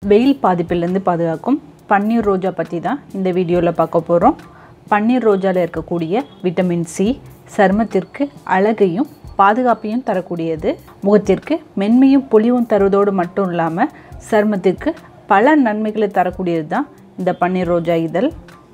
வெயில் பாதிப்பிலிருந்து பாதுகாக்கும் பன்னீர் ரோஜா பற்றி தான் இந்த வீடியோவில் பார்க்க போகிறோம். பன்னீர் ரோஜாவில் இருக்கக்கூடிய விட்டமின் சி சருமத்திற்கு அழகையும் பாதுகாப்பையும் தரக்கூடியது. முகத்திற்கு மென்மையும் பொலிவும் தருவதோடு மட்டும் இல்லாமல் சருமத்திற்கு பல நன்மைகளை தரக்கூடியது தான் இந்த பன்னீர் ரோஜா இதழ்.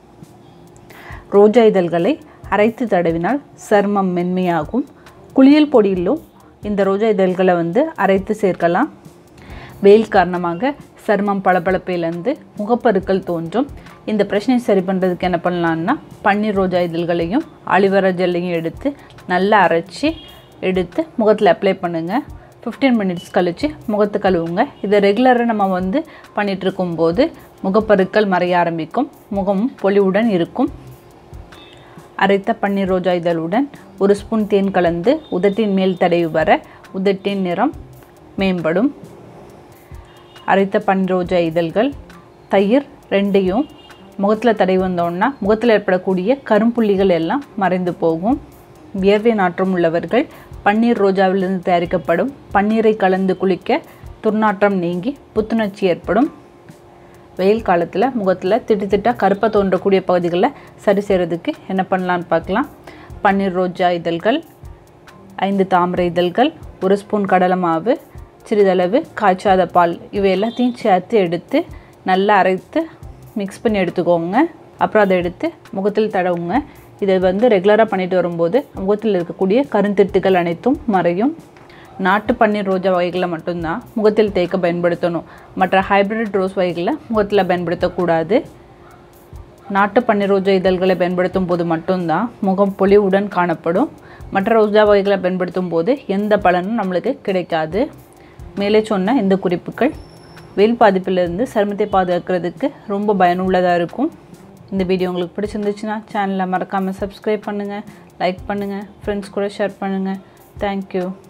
ரோஜா இதழ்களை அரைத்து தடவினால் சருமம் மென்மையாகும். குளியல் பொடியிலும் இந்த ரோஜா இதழ்களை அரைத்து சேர்க்கலாம். வெயில் காரணமாக சருமம் பளபளப்பிலிருந்து முகப்பருக்கள் தோன்றும். இந்த பிரச்சனையை சரி பண்ணுறதுக்கு என்ன பண்ணலான்னா, பன்னீர் ரோஜா இதழ்களையும் ஆலிவேரா ஜெல்லையும் எடுத்து நல்லா அரைச்சி எடுத்து முகத்தில் அப்ளை பண்ணுங்கள். 15 மினிட்ஸ் கழித்து முகத்தை கழுவுங்க. இதை ரெகுலராக நம்ம பண்ணிகிட்ருக்கும்போது முகப்பருக்கள் மறைய ஆரம்பிக்கும், முகமும் பொலிவுடன் இருக்கும். அரைத்த பன்னீர் ரோஜா இதழுடன் 1 ஸ்பூன் தேன் கலந்து உதட்டின் மேல் தடவி வர உதட்டின் நிறம் மேம்படும். அரைத்த பன்னீர் ரோஜா இதழ்கள், தயிர் ரெண்டையும் முகத்தில் தடவி வந்தோன்னா முகத்தில் ஏற்படக்கூடிய கரும்புள்ளிகள் எல்லாம் மறைந்து போகும். வியர்வை நாற்றம் உள்ளவர்கள் பன்னீர் ரோஜாவிலிருந்து தயாரிக்கப்படும் பன்னீரை கலந்து குளிக்க துர்நாற்றம் நீங்கி புத்துணர்ச்சி ஏற்படும். வெயில் காலத்தில் முகத்தில் திட்டு கருப்பாக தோன்றக்கூடிய பகுதிகளை சரி செய்கிறதுக்கு என்ன பண்ணலான்னு பார்க்கலாம். பன்னீர் ரோஜா இதழ்கள், 5 தாமரை இதழ்கள், 1 ஸ்பூன் கடலை மாவு, சிறிதளவு காய்ச்சாத பால், இவை எல்லாத்தையும் சேர்த்து எடுத்து நல்லா அரைத்து மிக்ஸ் பண்ணி எடுத்துக்கோங்க. அப்புறம் அதை எடுத்து முகத்தில் தடவுங்க. இதை ரெகுலராக பண்ணிட்டு வரும்போது முகத்தில் இருக்கக்கூடிய கருந்திட்டுகள் அனைத்தும் மறையும். நாட்டு பன்னீர் ரோஜா வகைகளை மட்டும்தான் முகத்தில் தேய்க்க பயன்படுத்தணும். மற்ற ஹைப்ரிட் ரோஸ் வகைகளை முகத்தில் பயன்படுத்தக்கூடாது. நாட்டு பன்னீர் ரோஜா இதழ்களை பயன்படுத்தும் போது மட்டும்தான் முகம் பொலிவுடன் காணப்படும். மற்ற ரோஜா வகைகளை பயன்படுத்தும் போது எந்த பலனும் நம்மளுக்கு கிடைக்காது. மேலே சொன்ன இந்த குறிப்புகள் வெயில் பாதிப்பிலிருந்து சருமத்தை பாதுகாக்கிறதுக்கு ரொம்ப பயனுள்ளதாக இருக்கும். இந்த வீடியோ உங்களுக்கு பிடிச்சிருந்துச்சுன்னா சேனலை மறக்காமல் சப்ஸ்கிரைப் பண்ணுங்கள், லைக் பண்ணுங்கள், ஃப்ரெண்ட்ஸ் கூட ஷேர் பண்ணுங்கள். தேங்க்யூ.